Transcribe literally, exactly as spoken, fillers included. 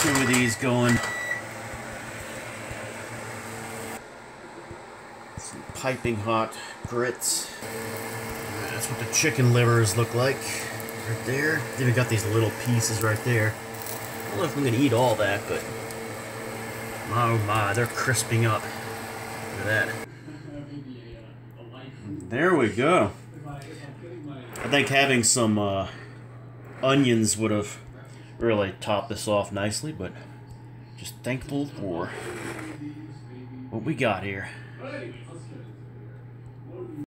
two of these going. Some piping hot grits. That's what the chicken livers look like. Right there. Then we got these little pieces right there. I don't know if I'm going to eat all that, but... oh my, they're crisping up. Look at that. There we go. I think having some uh, onions would have really topped this off nicely, but just thankful for what we got here.